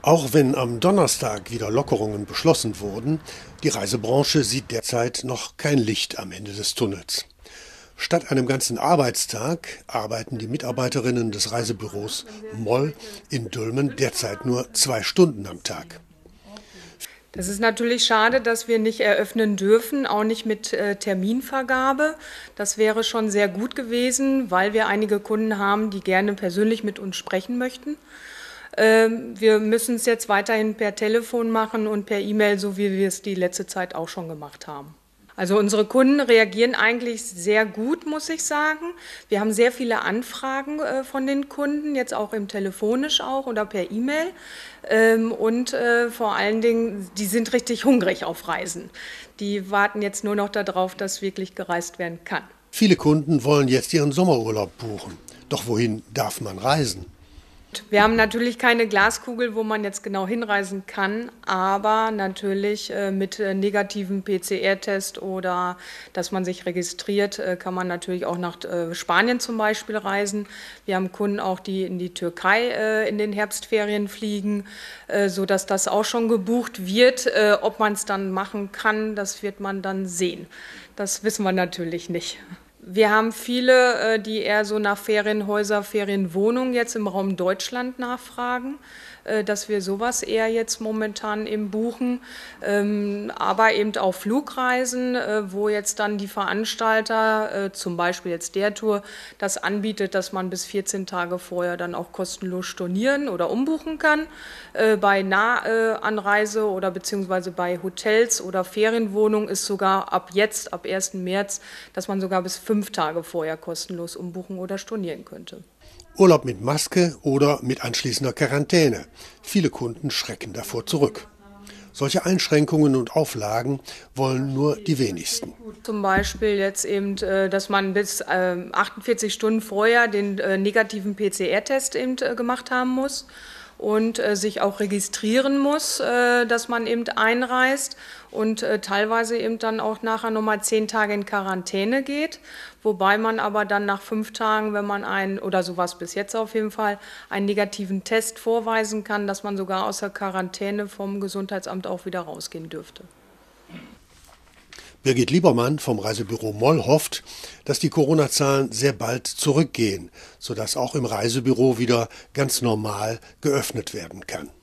Auch wenn am Donnerstag wieder Lockerungen beschlossen wurden, die Reisebranche sieht derzeit noch kein Licht am Ende des Tunnels. Statt einem ganzen Arbeitstag arbeiten die Mitarbeiterinnen des Reisebüros Moll in Dülmen derzeit nur 2 Stunden am Tag. Das ist natürlich schade, dass wir nicht eröffnen dürfen, auch nicht mit Terminvergabe. Das wäre schon sehr gut gewesen, weil wir einige Kunden haben, die gerne persönlich mit uns sprechen möchten. Wir müssen es jetzt weiterhin per Telefon machen und per E-Mail, so wie wir es die letzte Zeit auch schon gemacht haben. Also unsere Kunden reagieren eigentlich sehr gut, muss ich sagen. Wir haben sehr viele Anfragen von den Kunden, jetzt auch telefonisch auch oder per E-Mail. Und vor allen Dingen, die sind richtig hungrig auf Reisen. Die warten jetzt nur noch darauf, dass wirklich gereist werden kann. Viele Kunden wollen jetzt ihren Sommerurlaub buchen. Doch wohin darf man reisen? Wir haben natürlich keine Glaskugel, wo man jetzt genau hinreisen kann, aber natürlich mit negativem PCR-Test oder dass man sich registriert, kann man natürlich auch nach Spanien zum Beispiel reisen. Wir haben Kunden auch, die in die Türkei in den Herbstferien fliegen, sodass das auch schon gebucht wird. Ob man es dann machen kann, das wird man dann sehen. Das wissen wir natürlich nicht. Wir haben viele, die eher so nach Ferienhäuser, Ferienwohnungen jetzt im Raum Deutschland nachfragen, dass wir sowas eher jetzt momentan eben buchen, aber eben auch Flugreisen, wo jetzt dann die Veranstalter, zum Beispiel jetzt der Tour, das anbietet, dass man bis 14 Tage vorher dann auch kostenlos stornieren oder umbuchen kann. Bei Nahanreise oder beziehungsweise bei Hotels oder Ferienwohnungen ist sogar ab jetzt, ab 1. März, dass man sogar bis 5 Tage vorher kostenlos umbuchen oder stornieren könnte. Urlaub mit Maske oder mit anschließender Quarantäne. Viele Kunden schrecken davor zurück. Solche Einschränkungen und Auflagen wollen nur die wenigsten. Zum Beispiel jetzt eben, dass man bis 48 Stunden vorher den negativen PCR-Test eben gemacht haben muss und sich auch registrieren muss, dass man eben einreist und teilweise eben dann auch nachher nochmal 10 Tage in Quarantäne geht, wobei man aber dann nach 5 Tagen, wenn man oder sowas bis jetzt auf jeden Fall, einen negativen Test vorweisen kann, dass man sogar aus der Quarantäne vom Gesundheitsamt auch wieder rausgehen dürfte. Birgit Liebermann vom Reisebüro Moll hofft, dass die Corona-Zahlen sehr bald zurückgehen, sodass auch im Reisebüro wieder ganz normal geöffnet werden kann.